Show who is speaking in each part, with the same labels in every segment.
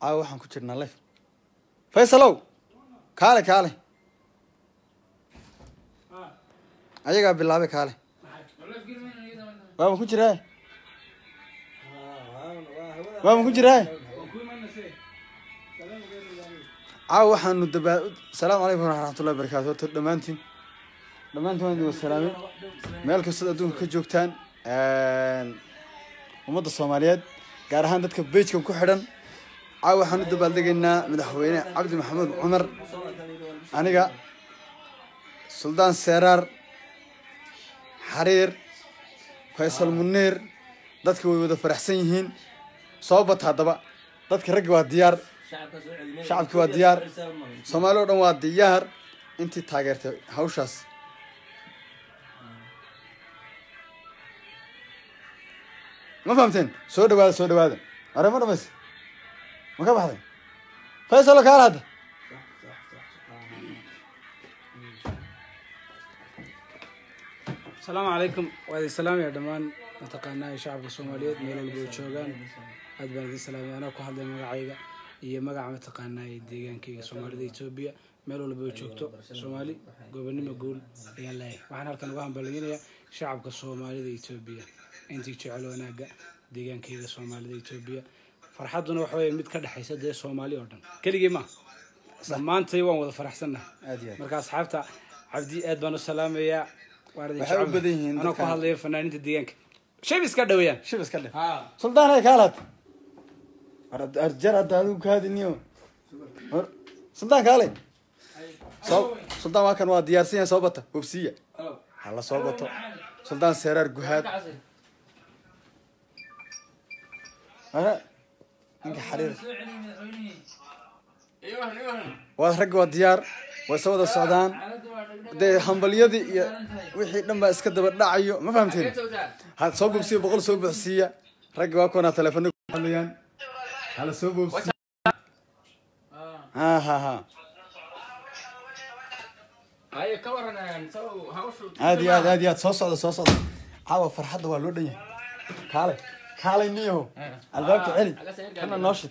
Speaker 1: waxaan ku jirnaa live Faysalow kaale ayaga bilaabay kaale waan ku jiraa waxaanu dabaa salaamu calaykum waraxmatullaahi wabarakaatuh dhamaantiin waan salaamay meel kasta adduunka ka joogtaan ummadda Soomaaliyeed gaar ahaan dadka page-kan ku xidhan waxaanu dabaaldegaynaa madaxweyne Cabdi Maxamed Cumar aniga Suldaan Seeraar Xariir Faysal Munir dadka way wada faraxsan yihiin soo bat hadaba dadka rag waa diyaar shacabku waa diyaar Soomaaliya oo dhan waa diyaar intii taageertay hawshaas ما فهمتين سود هذا أنا مرة بس ما كم هذا فيصل لك هذا
Speaker 2: السلام عليكم وهذه السلام يا دمان نتقنا شعب الصوماليات ميلو البوشوغان هذا بهذه السلام أنا كهذا المقعيقة هي مقع متقنا الديجان كي الصومالي إثيوبيا ميلو البوشوكتو صومالي قبلني مقول يلا وإحنا كنا وهم بلغينا شعب الصومالي إثيوبيا intii jecel wanaaga deegaankayga Soomaalida Itoobiya farxaduna waxa weeye mid ka dhaxaysa de Soomaali oo dhan kaligii ma maantay waan wada faraxsanahay marka asxaabta Cabdi aad baan u salaamayaa waaridin shacab ana ku hadlayo fanaaniinta deegaanka shib iska dhaweeyaan Suldaan ay kaalad arjar adaadu kaadiniyo Suldaan kaale Suldaan waa kan waa diyaarsan soo bata hubsiya hala soo bato Suldaan Seeraar Guhaad أنا إنك حرير وأخرج وديار وسود السودان ده حنبل يدي وحيد لما اسكت بدعيو ما فهمتين هذا صوب بسيء بقول صوب بسيء رجع وكنا تلفونك حاليا على صوب بسيء ها
Speaker 3: هاي كورنا نسوي هاوشو
Speaker 1: هذه صوص عاوة فرحة والودنيا كالي نيو الباب علي أنا ناشط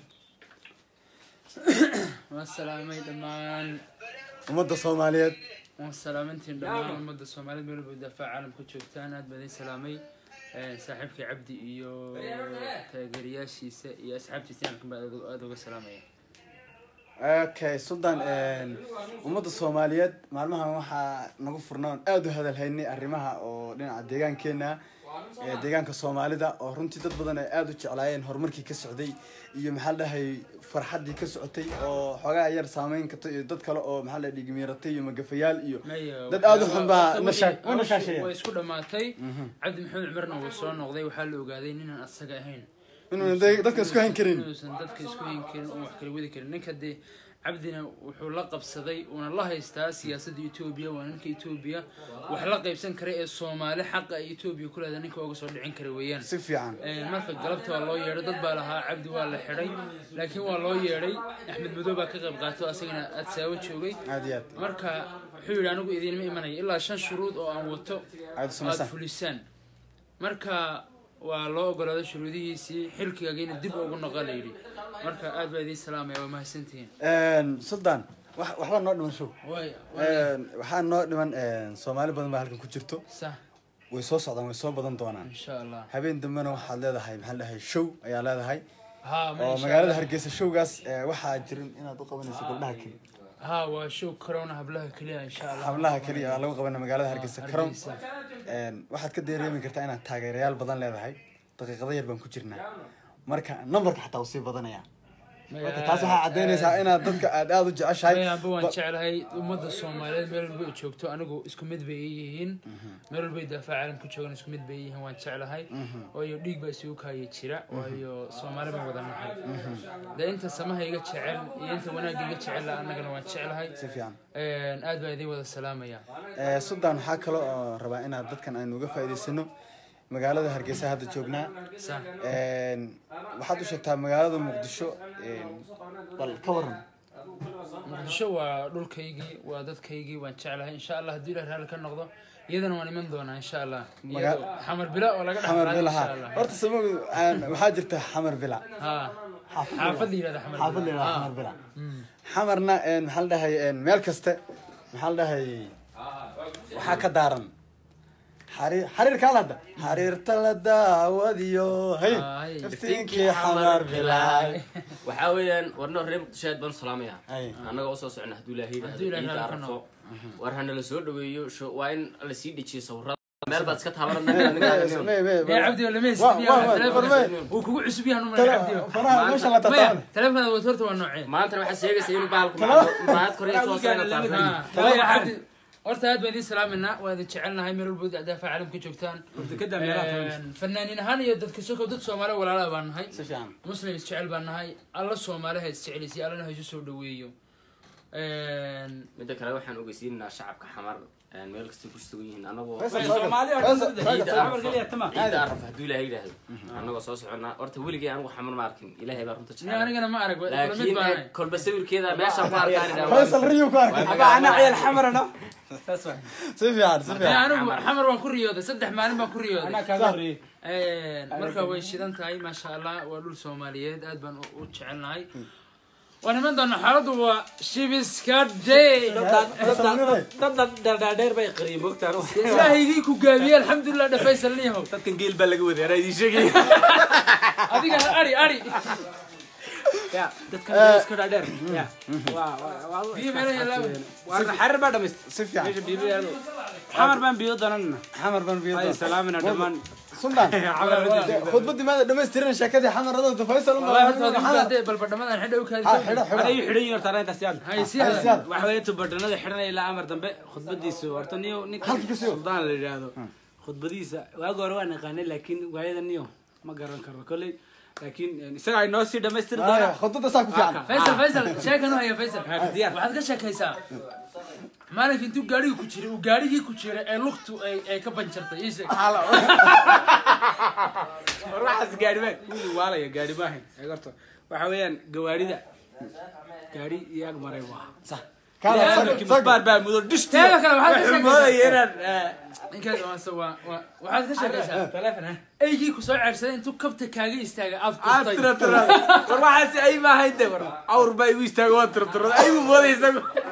Speaker 3: والسلام دمان
Speaker 1: ومدة الصوماليات
Speaker 3: والسلام انتي دمان ومدة الصوماليات بيقولوا بدافع عالم كتشوفتان هاد بدي سلامي صاحبك عبدي إيو تاجرياشي يا أصحابتي سامكم بعد أدوق السلامي
Speaker 1: اوكي سلطان ومدة الصوماليات معلومها وحا نغفرنا أدو هذا الهيني أرمها ودينا ديغان كينا deegaanka Soomaalida oo runtii dad badan ay aad u jeclaayeen horumarkii ka socday iyo maxaa dhahay farxadii ka socotay oo xogaa yar saameyn ka tahay dad kale oo maxaa la dhigmeeratay iyo magafayaal iyo dad aad u xunba nashaashay
Speaker 3: way isku dhamaatay Cabdi Maxamed Cumarna uu soo noqday waxa la ogaaday inaan asaga ahayn
Speaker 1: inuu dadka isku hayn karin
Speaker 3: oo wax kala wadi karin ninka عبدنا وحول لقب صدي ونالله يستاهل سياسة إثيوبيا ونك إثيوبيا وحلقة يبسن كريه الصومالي حق إثيوبيا كل هذا نك وقصد عين كرويان
Speaker 1: سفي عن
Speaker 3: مركز قلبته والله يرد بالها عبد والله حري لكن والله يري أحمد بدوبة كذب قاتو أسينا أتساوي شوي مركز حول عنو إذا ما إيماني إلا عشان شروط أو أموتو فلسان مركز والله قال هذا شروطه سي حلك يجين الدب وقلنا غاليري مركا أد بدي السلام يا وما سنتين
Speaker 1: سلطان وحنا نقعد نشوف وحنا نقعد من سومالي بدن بحالكم كجرتو
Speaker 3: صح
Speaker 1: ويصوص عدم ويصوب بدن دونا
Speaker 3: إن شاء الله
Speaker 1: هبين دمنا وحال هذا هاي محل هاي شو يا هذا هاي
Speaker 3: ها
Speaker 1: مقالة هرجس الشو قاس واحد جرين إنا دوقة بنا سكول نحكي
Speaker 3: ها وشو كورونا هبلها كليا إن شاء الله
Speaker 1: هبلها كليا لو قبلنا مقالة هرجس كورونا واحد كده يريم كرتاينا تاجر ريال بدن له هاي دقيقة ضير بنكوجرنا مركا نمبر حتى وصيب بدن يا taas waxa cadeynaysaa inaad dadka aad u jeceshahay
Speaker 3: baan jecelahay ummadda Soomaaliyeed meel walba ay joogto anigu isku mid bay yihiin meel walba dafaac caalam ku joogan isku mid bay yihiin waan jecelahay oo dhiig baa isugu kaayay jira oo Soomaali baan wada nahay inta samaha iga jecel iyo inta wanaag iga jecel anagana waan jecelahay
Speaker 1: si fiican
Speaker 3: aad baa idin wada salaamaya
Speaker 1: Sudan waxa kale oo rabaa inaad dadkan aynu uga faa'iideysano magaalada Hargeysa hadda joognaa waxaad u sheegtaa magaalada Muqdisho bal ka waran
Speaker 3: Muqdisho waa dhulkaygii waa dadkaygii waan jecelahay insha Allah hadii la raali ka noqdo iyadana waan iman doonaa insha Allah xamar bila oo laga dhaxlay insha Allah
Speaker 1: horta sabab waxa jirta xamar bila
Speaker 3: حافظ لي هذا حمر
Speaker 1: حافظ لي حمر بلا حمرنا محل ده ميل كسته محل ده وحكا دارن حرير كالدا حرير تلدا وديو هي افتينكي حمر بلا
Speaker 4: وحاويا ورنا ريب تشاد بن سلاميا انا oo soo socna haduu ilaahay arfo war hana la soo dhaweeyo waa in la sii dhijiyo sawirada meel baad iska taabanaa
Speaker 3: يا عبدي ولا ميس وكو عسب يهنا من عبدي
Speaker 1: ما شاء الله تطاون
Speaker 3: تلفنا وترته والنوعين
Speaker 4: ما انت waxa sheegaysaa inuu bahalku maad koriyo soo saarnaa
Speaker 3: يا عبدي horta aad baan idin salaaminaa waa idin jecelnahay meel walba dacdaafa caalamka joogtaan fanaaniin ahaan iyo dadka soo dad Soomaali walaalaha baan nahay muslim isjecel baan nahay alla Soomaaliha isjecelisay allana ha isu soo dhaweeyo
Speaker 4: midda kale waxaan ogeysiinaa shacabka xamar meel kasta ku sugan yihiin anagoo
Speaker 2: Soomaaliya xamar galiya tama
Speaker 4: araf haduu ilaahay yiraahdo anagoo soo socona horta weligii anigu xamar ma arkin ilaahay baa runta
Speaker 3: jecel anigana ma arag wala mid baan
Speaker 4: kolba sawirkeeda meesha ku arkaan
Speaker 1: فيصل ريو كارك
Speaker 2: aba ana ciyal xamarna
Speaker 1: سفيان
Speaker 3: anigu xamar waan ku riyooday saddex maalin baan ku riyooday
Speaker 2: ana ka horreeyay
Speaker 3: marka way shidan tahay ma sha Allah waa dhul Soomaaliyeed aad baan u jecelnahay ونمن دون حالته هو شيبسكار داي
Speaker 2: dad dheer bay qariin moogtaan
Speaker 3: ساهيدي كو غابيه الحمد لله دفيسل ليهو
Speaker 2: dadkan geel baa laga waday aray sheegay
Speaker 3: adiga ari
Speaker 2: ya dadkan iska dheer ya waa
Speaker 3: biyo meel yalaabo
Speaker 2: war xarir baa dhameeyay
Speaker 1: سفيان
Speaker 2: biyo yaalo xamar baan biyo doonana
Speaker 1: حمر بن بيض
Speaker 2: ay salaamina dhamaan
Speaker 1: سلطان خطبتي ماذا دمستيرن شاكدي حمر رضا فيصل
Speaker 3: والله هذا بالبرنامج حدا وكان
Speaker 2: ay xidhan yihiin tareen taasiyad
Speaker 3: هاي سيها
Speaker 2: waxa weeye tubadhanada xidhan ilaa amar dambe khudbadiisu horta niyo ninka suldaan la yiraahdo khudbadiisa waaga hore waan aqaanay laakiin waayada niyo ma garan karo kulay laakiin isaga ay noo sii dhameystir doona
Speaker 1: خطبته ساكو فيعن
Speaker 3: فيصل شاكنو هي فيصل waxaad ka sheekaysaa maalinka intuu gaariga ku jiray uu gaarigii ku jiray ee lugtu ay ka banjartay isha
Speaker 2: waxaas gaari baan wiil waalaya gaari baahan ee gorto waxa weeyaan gawaarida gaari iyaag maray waa
Speaker 1: صح
Speaker 2: كان بار بار مدور دشتي
Speaker 3: teeda kale waxaad ka
Speaker 2: ينان
Speaker 3: ninka waxaad ka sheekaysaa telefoon eygii ku soo ceersaday intuu kabta kaaga istaagay aad
Speaker 2: ترى ترى waxaas ay ma hayde war awr bay u istaago tiro ay u moodaysa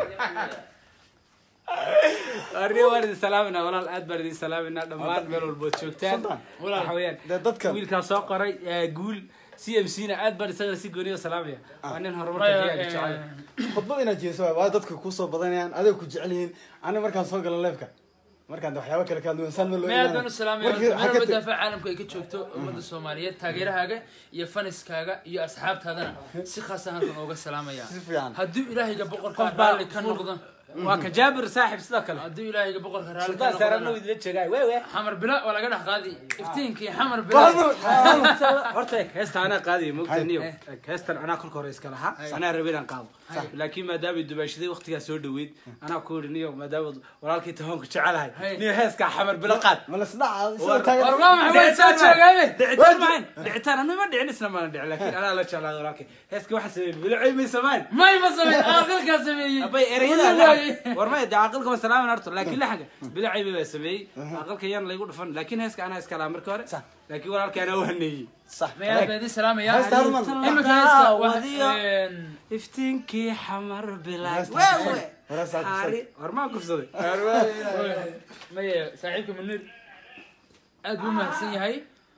Speaker 2: arri warid salaamina walaal aad barid salaamina dhamaan meel walba joogtaan waxa weeyaan
Speaker 1: dadka
Speaker 2: wiilka soo qoray guul CMC na aad barid isaga si gooniyo salaamaya waa nin horumarka jecel
Speaker 1: khudbadina jeeso waa dadka ku soo badanayaan adiga ku jecel yihiin aniga markaan soo galo leefka markaan waxyaabo kale ka duwan san ma loo
Speaker 3: meedan salaamay meel dafaa caalamka ay ka joogto umada Soomaaliyeed taageerahaaga iyo faniskaaga iyo asxaabtaadana si khaas ah aan uga salaamaya hadii ilaahayga boqorka raali ka noqdo
Speaker 2: waa ka jaabir saaxib sidoo kale
Speaker 3: hadii ilaahayga boqorka raali ka
Speaker 2: noqdo saarno wada jeegay way
Speaker 3: xamar bila wala ga dhaxqaadi iftiinkii xamar bila
Speaker 2: horta heesta ana qaadi moogtaniyo heestan ana kulka hore iska laha ana rabeen qaado laakiin maadaama dubaashaday waqtiga soo dhaweyd ana ku oriniyo maadaama walaalkii tahoonka jecelahay niyo heeska xamar bila qaad
Speaker 1: ma la isdhaca
Speaker 3: warma maxay soo joogay
Speaker 2: dhicitaan ana ma dhicin isna ma dhicin laakiin ana la jeclaa walaalkii heeska waxa sameeyay bila ay ma sameeyay
Speaker 3: ma sameeyay aqalka sameeyay
Speaker 2: abay ereyada warma aqalka ma salaaman arto laakiin la xaga bila ay ba sameeyay aqalka yaan la igu dhufan laakiin heeska ana iska la markii hore laakiin walaalkii ana wahanay
Speaker 1: صح
Speaker 3: ما بدي سلام يا
Speaker 2: إما كاستا وذيا إفتنكي حمر بلاك هاري ورمان كفصدي
Speaker 3: ما صاحبكم منير أقول ما سني هاي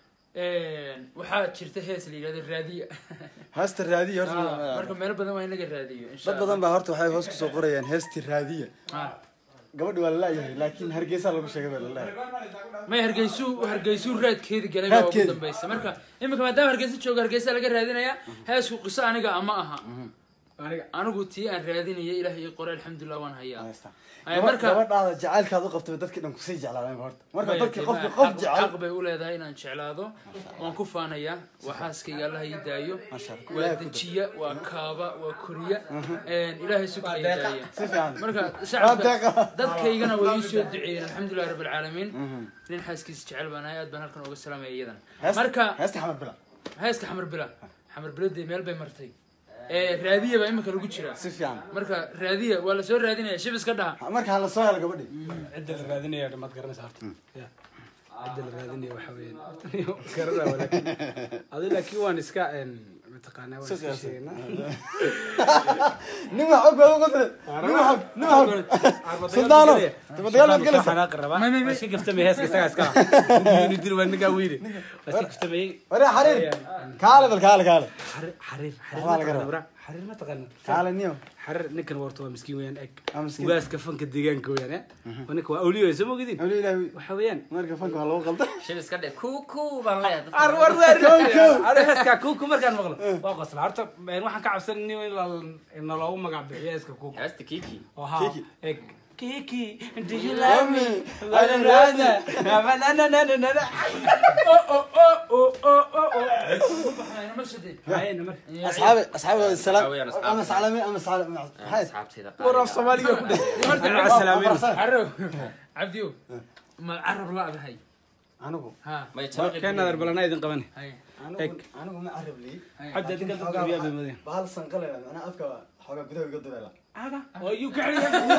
Speaker 3: وحاجة شرته هيس اللي هذا الرادية
Speaker 1: هست الرادية
Speaker 3: مركب ما بدنا ما ينلقى الرادية إن شاء
Speaker 1: الله بدنا بهرت وحاي هوس كسوقريان هست الرادية قبل ولا لا لكن هرجيسا لو شيء ولا
Speaker 3: ما هرجيسو راد كيد قلبي أو قدام بيس مركب إما كمان دام هرجيسو شو هرجيسا لقى رادينا يا هاي سوق قصة أنا جا أماها أنا قلت يا رادينا يا إلهي قرآن الحمد لله وأنا هيا
Speaker 1: مركب هذا جعل كذا قفت بدك إنك سي جعل على مرت مركب بدك قف جعل
Speaker 3: عقب يقول هذا هنا إن شاء الله هذا وانكف أنا يا وحاسك يا الله يدايو ودجية وكابا وكوريا إلهي سكر يدايو مركب شعب ضد كيجنا ويسوع الدعين الحمد لله رب العالمين لين حاسك يسجعل بنا يا أدبنا لكم والسلام أيضا مركب
Speaker 1: هست حمر بلا
Speaker 3: هست حمر بلا حمر بلا دي ميل بمرتين رادية بقى إما كانوا جتشرا
Speaker 1: سفيان
Speaker 3: مركا رادية ولا سوى رادية شبس كده
Speaker 1: مركا هلا سوى هلا قبلي
Speaker 2: عدل الرادية ما تقرن صارت عدل الرادية وحوين كررها ولكن هذا لكن وان إسكا mataqaanaa waan iska sheegnaa
Speaker 1: nin wax og qodre nin wax suldaano tabadgal galaysa
Speaker 2: xanaaq raba iska gaftamay heeska isaga iska ni dir waan niga wiiri iska gaftamay
Speaker 1: wara xariir kaale
Speaker 2: xariir ma taqaan
Speaker 1: kaale niyo
Speaker 2: xariir ninkan warto waa miskiin weeyaan eg ugaaska fanka deegaanka weeyaan wanka waa awliyo soo mogidin waxa weeyaan
Speaker 1: marka fanka waa lagu qalda
Speaker 4: shil iska dhe ku baan leeyahay
Speaker 2: heeska ku markaan maqlo waa qosla horta waxaan ka cabsanay in loogu magac bixiyo heeska ku
Speaker 4: heesta kiki
Speaker 2: oo ha eg Kiki, do you love me?
Speaker 1: أصحاب السلام أنا سلامي أنا سلام هاي
Speaker 2: ورا الصومالية مع السلامين
Speaker 3: عبديو ما عرب لا بهاي
Speaker 1: أنا
Speaker 4: ها ما يتشرق
Speaker 2: كان هذا البلاناي ذن قبني
Speaker 1: أنا ما أعرف لي
Speaker 2: عبد أنت قلت بيا بالمدينة
Speaker 1: بهال سنقل أنا أفكر حاجة كده يقدر لا
Speaker 2: هذا ويوكعلي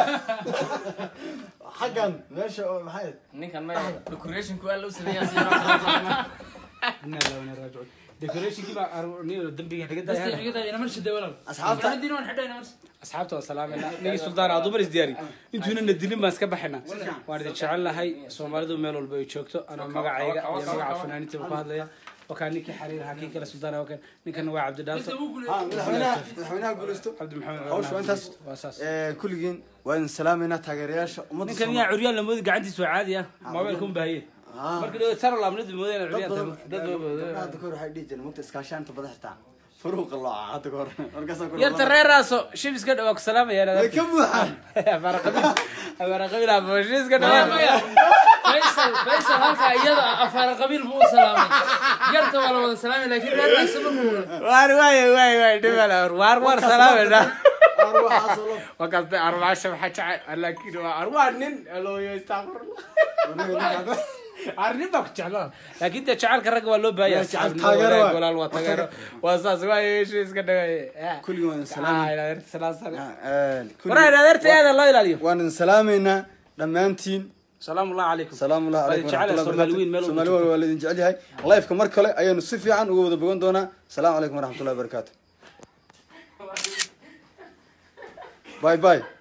Speaker 1: حقا ماشي محيط
Speaker 4: ninkan ma decoration ku aad loo sameeyay
Speaker 2: إن الله ونرجع decoration كذا أرني الدنبي حاجة
Speaker 3: بس كده انا مرشد ولا
Speaker 1: أصحابته
Speaker 3: عندنا وين حدا انا مرشد
Speaker 2: أصحابته والسلام نيجي سلطان عضو بريس دياري أنتوا هنا ندلين ما سكب حنا وارد تشعل هاي سومالدو ميلو البيتشوكتو أنا مقع عيقة يا مقع فنانين تبقى هذا وكان نيكي حرير حقيقة لسلطان وكان نيكي نوع عبد الدالتو
Speaker 1: مدحوينها قولستو
Speaker 2: عبد المحمد
Speaker 1: أوش وأنتس كل جين وين سلامنا تاجرياش
Speaker 2: نيكي نيا عريان لمود قاعد يسوي عادية ما بالكم بهيه marka sar la amnid moodeen riyada
Speaker 1: dad ku waxay dhijin mugta iskaashaanta badaxta furuq Allah hada goor markaas ku
Speaker 2: يا تريراسو شيبس كده وك سلام يا
Speaker 1: way ka buuxan
Speaker 2: فرقبيل ابو شيبس كده
Speaker 3: فيصل هلكا iyada afar qabiil buu salaamay yarta wala wada salaamay laakiin reer sabab
Speaker 2: واي دبل وار سلام
Speaker 1: أروح أصله
Speaker 2: وقصد أربعة شبحة لكن أربعة نين لو يستغفر أرني بقى لكن تشعل كرق ولا بايع ولا الوتجر واساس واي شيء كده
Speaker 1: كل يوم سلام
Speaker 2: سلام ورا درت هذا الله يلاليه
Speaker 1: وأنا سلامنا لما أنتين
Speaker 2: سلام الله عليكم
Speaker 1: سلام الله عليكم
Speaker 2: سومالوين ميلو
Speaker 1: سومالوين والذين جعلي هاي الله يفكر مركله أيه نصفي عن وجود بقول دونا السلام عليكم ورحمة الله وبركاته باي باي